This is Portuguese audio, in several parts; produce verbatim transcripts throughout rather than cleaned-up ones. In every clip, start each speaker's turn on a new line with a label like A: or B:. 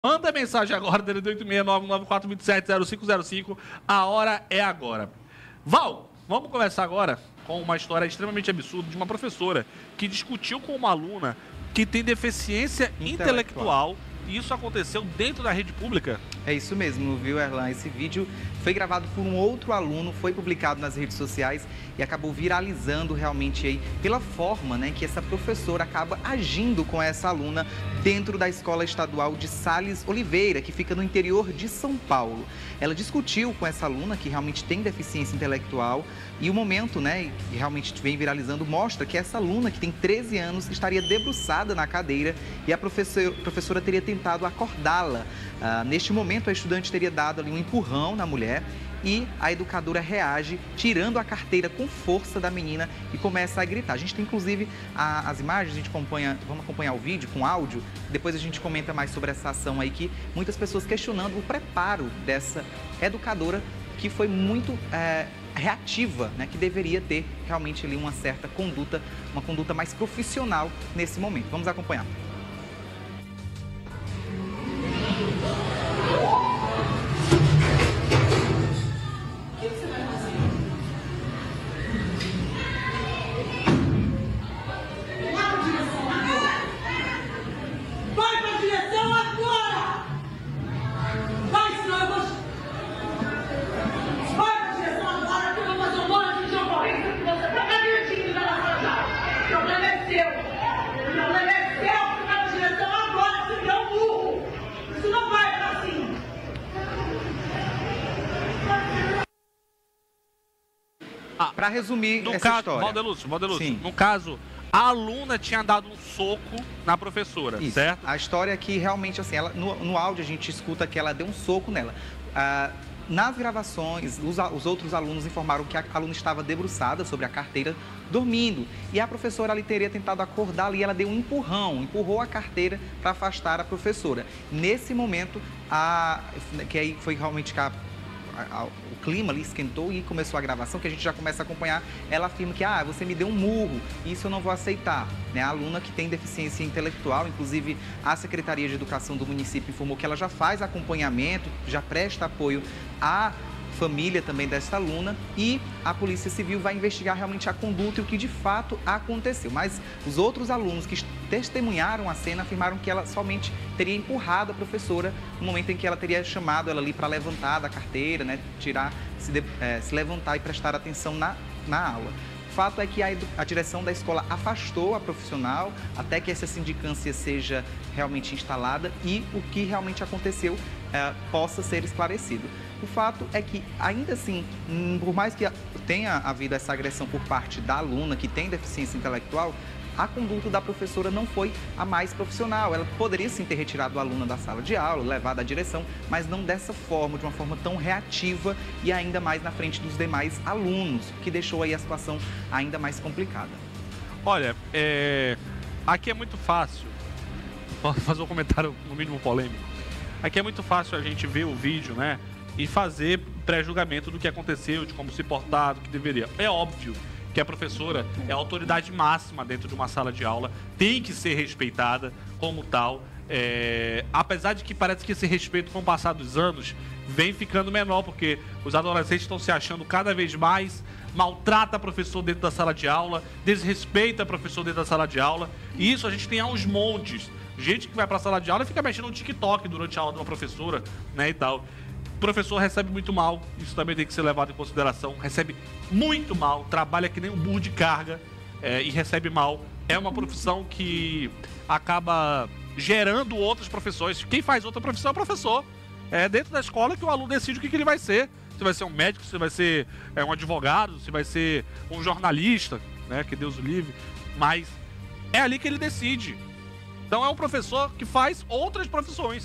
A: Manda mensagem agora, D D D oito seis nove nove quatro dois sete zero cinco zero cinco. A hora é agora. Val, vamos começar agora com uma história extremamente absurda de uma professora que discutiu com uma aluna que tem deficiência intelectual. intelectual e isso aconteceu dentro da rede pública.
B: É isso mesmo, viu, Erlan? Esse vídeo foi gravado por um outro aluno, foi publicado nas redes sociais e acabou viralizando realmente aí pela forma, né, que essa professora acaba agindo com essa aluna dentro da Escola Estadual de Sales Oliveira, que fica no interior de São Paulo. Ela discutiu com essa aluna que realmente tem deficiência intelectual e o momento, né, que realmente vem viralizando, mostra que essa aluna, que tem treze anos, estaria debruçada na cadeira e a professora, professora teria tentado acordá-la. Ah, neste momento, a estudante teria dado ali um empurrão na mulher e a educadora reage, tirando a carteira com força da menina e começa a gritar. A gente tem, inclusive, a, as imagens, a gente acompanha, vamos acompanhar o vídeo com áudio, depois a gente comenta mais sobre essa ação aí, que muitas pessoas questionando o preparo dessa educadora, que foi muito é, reativa, né, que deveria ter realmente ali uma certa conduta, uma conduta mais profissional nesse momento. Vamos acompanhar. Para resumir
A: no
B: essa
A: caso,
B: história.
A: Valdelúcio, Valdelúcio, no caso, a aluna tinha dado um soco na professora,
B: Isso.
A: certo?
B: A história é que realmente, assim, ela, no, no áudio a gente escuta que ela deu um soco nela. Ah, nas gravações, os, os outros alunos informaram que a aluna estava debruçada sobre a carteira, dormindo. E a professora ali teria tentado acordá-la e ela deu um empurrão, empurrou a carteira para afastar a professora. Nesse momento, a, que aí foi realmente que a o clima ali esquentou e começou a gravação, que a gente já começa a acompanhar. Ela afirma que, ah, você me deu um murro, isso eu não vou aceitar. Né? A aluna que tem deficiência intelectual, inclusive a Secretaria de Educação do município informou que ela já faz acompanhamento, já presta apoio à família também dessa aluna e a Polícia Civil vai investigar realmente a conduta e o que de fato aconteceu. Mas os outros alunos que testemunharam a cena afirmaram que ela somente teria empurrado a professora no momento em que ela teria chamado ela ali para levantar da carteira, né, tirar, se, de, é, se levantar e prestar atenção na, na aula. O fato é que a, a direção da escola afastou a profissional até que essa sindicância seja realmente instalada e o que realmente aconteceu é, possa ser esclarecido. O fato é que, ainda assim, por mais que tenha havido essa agressão por parte da aluna que tem deficiência intelectual, a conduta da professora não foi a mais profissional. Ela poderia sim ter retirado a aluna da sala de aula, levado à direção, mas não dessa forma, de uma forma tão reativa e ainda mais na frente dos demais alunos, que deixou aí a situação ainda mais complicada.
A: Olha, é... aqui é muito fácil, posso fazer um comentário no mínimo polêmico, aqui é muito fácil a gente ver o vídeo, né, e fazer pré-julgamento do que aconteceu, de como se portar, do que deveria. É óbvio que a professora é a autoridade máxima dentro de uma sala de aula, tem que ser respeitada como tal, é... apesar de que parece que esse respeito com o passar dos anos vem ficando menor, porque os adolescentes estão se achando cada vez mais, maltrata a professor dentro da sala de aula, desrespeita a professor dentro da sala de aula, e isso a gente tem aos montes. Gente que vai para a sala de aula e fica mexendo no TikTok durante a aula de uma professora, né, e tal. O professor recebe muito mal, isso também tem que ser levado em consideração, recebe muito mal, trabalha que nem um burro de carga é, e recebe mal. É uma profissão que acaba gerando outras profissões. Quem faz outra profissão é o professor. É dentro da escola que o aluno decide o que, que ele vai ser. Se vai ser um médico, se vai ser é, um advogado, se vai ser um jornalista, né, que Deus o livre. Mas é ali que ele decide. Então é um professor que faz outras profissões.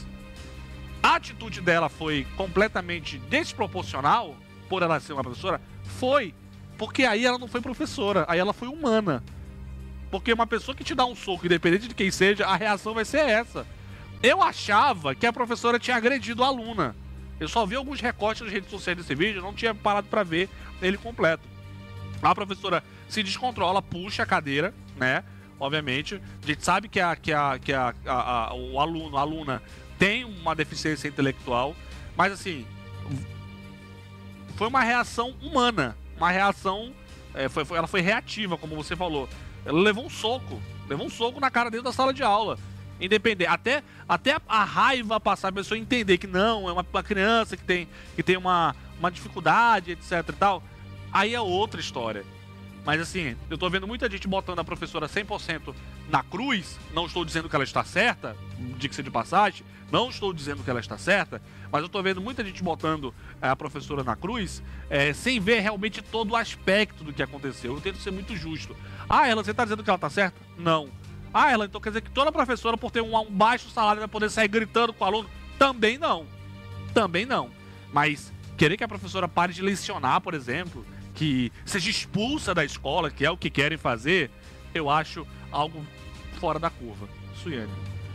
A: A atitude dela foi completamente desproporcional, por ela ser uma professora, foi porque aí ela não foi professora, aí ela foi humana. Porque uma pessoa que te dá um soco, independente de quem seja, a reação vai ser essa. Eu achava que a professora tinha agredido a aluna. Eu só vi alguns recortes nas redes sociais desse vídeo, não tinha parado para ver ele completo. A professora se descontrola, puxa a cadeira, né? obviamente. A gente sabe que, a, que, a, que a, a, a, o aluno, a aluna tem uma deficiência intelectual, mas assim, foi uma reação humana, uma reação, é, foi, foi, ela foi reativa, como você falou. Ela levou um soco, levou um soco na cara dentro da sala de aula. Independente, até, até a raiva passar, a pessoa entender que não, é uma, uma criança que tem, que tem uma, uma dificuldade, etc e tal, aí é outra história. Mas assim, eu tô vendo muita gente botando a professora cem por cento na cruz, não estou dizendo que ela está certa, diga-se de passagem, não estou dizendo que ela está certa, mas eu tô vendo muita gente botando a professora na cruz, é, sem ver realmente todo o aspecto do que aconteceu. Eu tento ser muito justo. Ah, ela, você tá dizendo que ela tá certa? Não. Ah, ela então quer dizer que toda professora, por ter um, um baixo salário, vai poder sair gritando com o aluno? Também não. Também não. Mas querer que a professora pare de lecionar, por exemplo, que seja expulsa da escola, que é o que querem fazer, eu acho algo fora da curva. Suiane.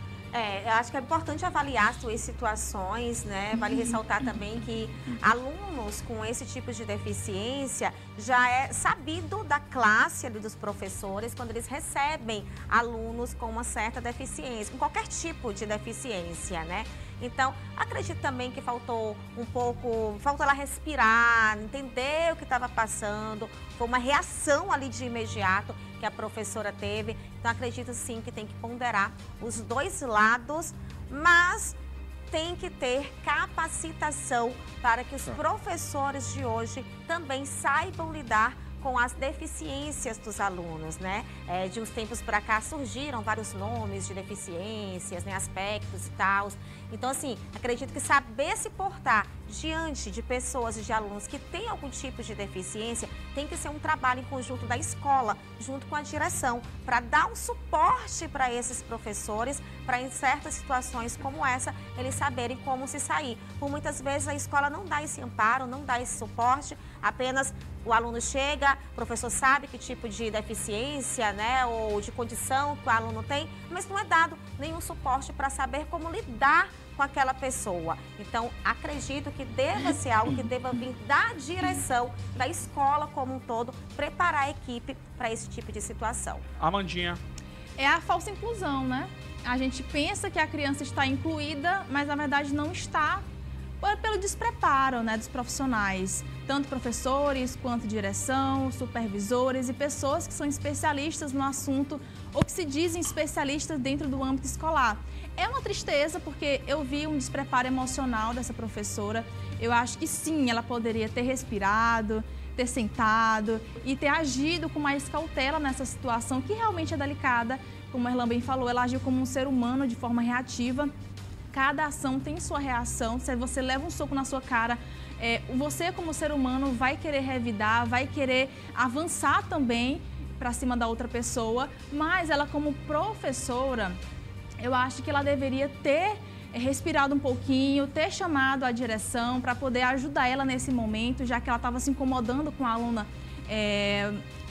C: É, eu acho que é importante avaliar as suas situações, né? Vale ressaltar também que alunos com esse tipo de deficiência já é sabido da classe ali, dos professores quando eles recebem alunos com uma certa deficiência, com qualquer tipo de deficiência, né? Então, acredito também que faltou um pouco, faltou ela respirar, entender o que estava passando, foi uma reação ali de imediato que a professora teve. Então, acredito sim que tem que ponderar os dois lados, mas tem que ter capacitação para que os professores de hoje também saibam lidar com as deficiências dos alunos, né? É, de uns tempos para cá surgiram vários nomes de deficiências, né? Aspectos e tal. Então, assim, acredito que saber se portar diante de pessoas e de alunos que têm algum tipo de deficiência tem que ser um trabalho em conjunto da escola, junto com a direção, para dar um suporte para esses professores, para em certas situações como essa, eles saberem como se sair. Por muitas vezes a escola não dá esse amparo, não dá esse suporte, apenas o aluno chega, o professor sabe que tipo de deficiência, né, ou de condição que o aluno tem, mas não é dado nenhum suporte para saber como lidar com aquela pessoa. Então, acredito que deva ser algo que deva vir da direção da escola como um todo, preparar a equipe para esse tipo de situação.
A: Amandinha.
D: É a falsa inclusão, né? A gente pensa que a criança está incluída, mas na verdade não está, pelo despreparo, né, dos profissionais, tanto professores quanto direção, supervisores e pessoas que são especialistas no assunto ou que se dizem especialistas dentro do âmbito escolar. É uma tristeza porque eu vi um despreparo emocional dessa professora. Eu acho que sim, ela poderia ter respirado, ter sentado e ter agido com mais cautela nessa situação que realmente é delicada. Como a Erlan bem falou, ela agiu como um ser humano de forma reativa. Cada ação tem sua reação. Se você leva um soco na sua cara, é, você como ser humano vai querer revidar, vai querer avançar também para cima da outra pessoa. Mas ela como professora, eu acho que ela deveria ter respirado um pouquinho, ter chamado a direção para poder ajudar ela nesse momento, já que ela estava se incomodando com a aluna é,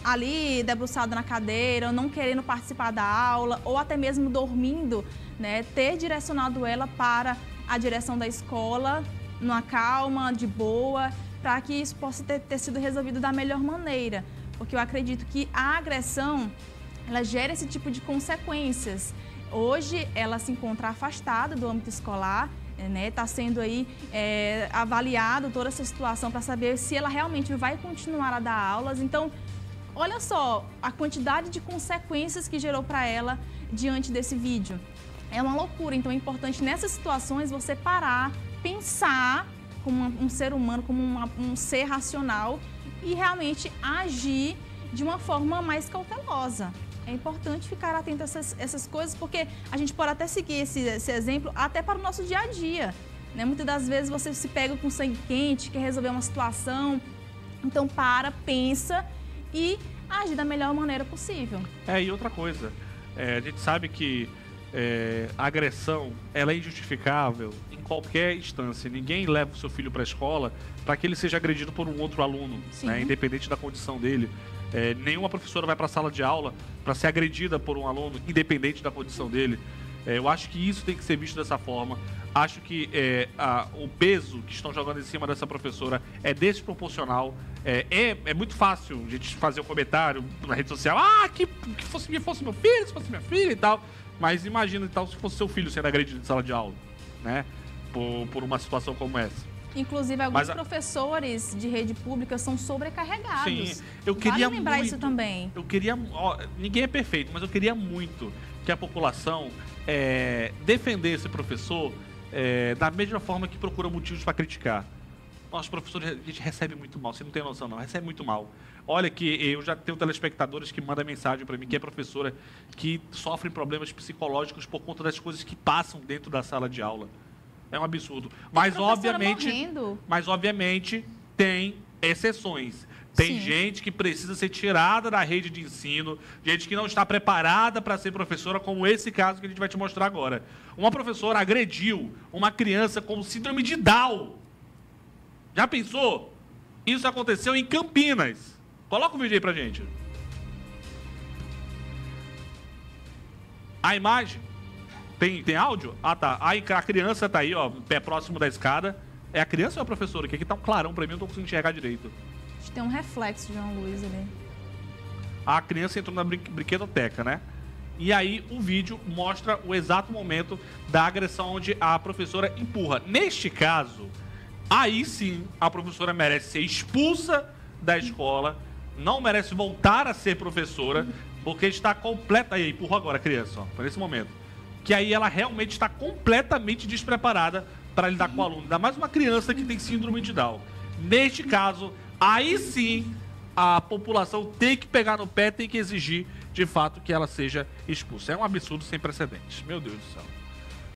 D: ali debruçada na cadeira, não querendo participar da aula ou até mesmo dormindo, né? Ter direcionado ela para a direção da escola, numa calma, de boa, para que isso possa ter, ter sido resolvido da melhor maneira. Porque eu acredito que a agressão, ela gera esse tipo de consequências. Hoje, ela se encontra afastada do âmbito escolar, né? Está sendo aí é, avaliado toda essa situação para saber se ela realmente vai continuar a dar aulas. Então, olha só a quantidade de consequências que gerou para ela diante desse vídeo. É uma loucura, então é importante nessas situações você parar, pensar como um ser humano, como uma, um ser racional e realmente agir de uma forma mais cautelosa. É importante ficar atento a essas, essas coisas, porque a gente pode até seguir esse, esse exemplo até para o nosso dia a dia, né? Muitas das vezes você se pega com sangue quente, quer resolver uma situação, então para, pensa e age da melhor maneira possível.
A: É, e outra coisa, é, a gente sabe que é, a agressão ela é injustificável em qualquer instância. Ninguém leva o seu filho para a escola para que ele seja agredido por um outro aluno, né, independente da condição dele. É, nenhuma professora vai para a sala de aula para ser agredida por um aluno, independente da condição dele. É, eu acho que isso tem que ser visto dessa forma. Acho que é, a, o peso que estão jogando em cima dessa professora é desproporcional. É, é, é muito fácil a gente fazer um comentário na rede social, ah, que, que fosse, fosse meu filho, se fosse minha filha e tal. Mas imagina e tal, se fosse seu filho sendo agredido em sala de aula. né? Por, por uma situação como essa.
D: Inclusive, alguns
A: a...
D: professores de rede pública são sobrecarregados.
A: Sim, eu queria
D: vale lembrar
A: muito,
D: isso também.
A: Eu queria, ó, ninguém é perfeito, mas eu queria muito que a população é, defendesse esse professor é, da mesma forma que procura motivos para criticar. Nós, professores, a gente recebe muito mal, você não tem noção não, recebe muito mal. Olha que eu já tenho telespectadores que mandam mensagem para mim, que é professora, que sofrem problemas psicológicos por conta das coisas que passam dentro da sala de aula. É um absurdo. Mas obviamente,
D: morrendo.
A: mas obviamente tem exceções. Tem
D: Sim.
A: gente que precisa ser tirada da rede de ensino, gente que não está preparada para ser professora, como esse caso que a gente vai te mostrar agora. Uma professora agrediu uma criança com síndrome de Down. Já pensou? Isso aconteceu em Campinas. Coloca o vídeo aí pra gente. A imagem. Tem, tem áudio? Ah, tá. Aí a criança tá aí, ó, pé próximo da escada. É a criança ou a professora? Que aqui tá um clarão pra mim, eu não tô conseguindo enxergar direito.
D: A gente tem um reflexo de João Luiz ali.
A: A criança entrou na brin brinquedoteca, né? E aí o vídeo mostra o exato momento da agressão onde a professora empurra. Neste caso, aí sim a professora merece ser expulsa da escola, não merece voltar a ser professora, porque está completa... Aí, empurrou agora a criança, ó, foi nesse momento. Que aí ela realmente está completamente despreparada para lidar com o aluno. Ainda mais uma criança que tem síndrome de Down. Neste caso, aí sim, a população tem que pegar no pé, tem que exigir, de fato, que ela seja expulsa. É um absurdo sem precedentes. Meu Deus do céu.